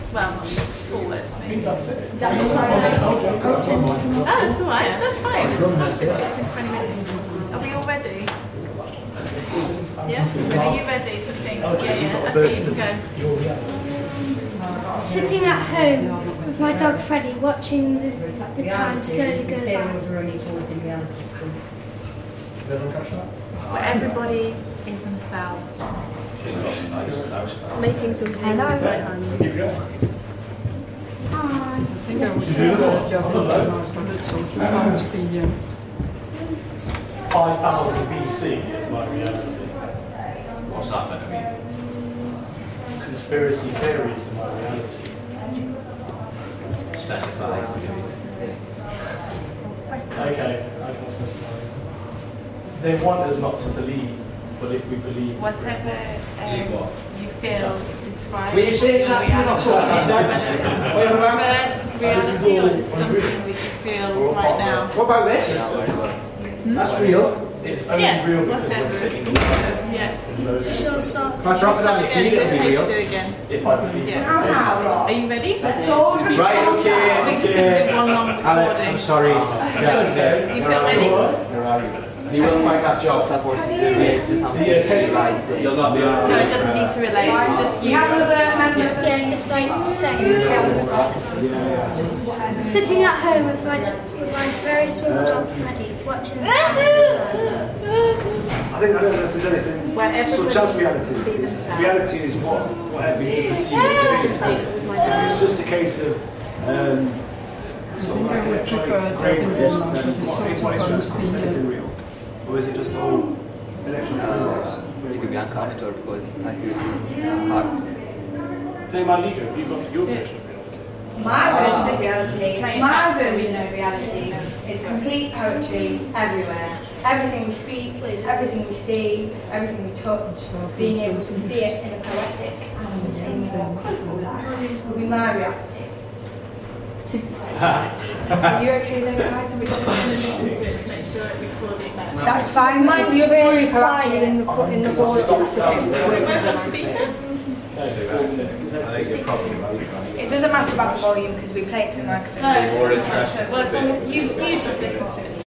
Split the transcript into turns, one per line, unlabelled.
well, forward maybe.
Is that your side?
Oh, that's alright, that's fine. It fits in 20 minutes. Are we all ready? Yes? Are you ready to sing? Yeah, okay, you can go.
Sitting at home with my dog Freddie, watching the time slowly go by.
Where everybody is themselves.
Making some pain with my hands.
Hi.
I think I was found to be
5,000 BC is like reality.
What's that meant to mean?
Conspiracy theories are my reality.
Specify.
Okay, I can specify. They want us not to believe, but if we believe...
Whatever you feel describes
Will you say exactly you're not talking about sense?
reality or just something we can feel right now.
What about this? That's real.
It's only real because we're sitting in
Yes.
If I drop it on your feet, it'll be real.
Do again.
if I believe
Are you ready?
Right, okay.
We're just going to do one long recording.
Alex, I'm sorry.
Do you feel ready?
You will find that job. You'll not be
No, it doesn't need to relate. Just you.
Yeah, just like saying. Sitting at home with my very small dog Freddie, watching the time.
I don't know if there's anything such as reality. Reality is whatever you perceive it to be. So if it's just a case of sort of like electronic granules, then what is reality? Is anything real? Or is it just all electronic?
It could be uncomfortable because I feel hard.
Hey, my leader, have you got your version of reality?
My version of reality is complete poetry everywhere. Everything we speak, everything we see, everything we touch, being able to see it in a poetic and in a more colourful light will be my reality.
Are you okay then, guys? Are we just going to listen to
it to make sure it's recording back?
That's fine.
Mine's
The other
really
group are actually in the hall. It doesn't matter about the volume because we play it through the microphone.
Well, as long as you just listen to it.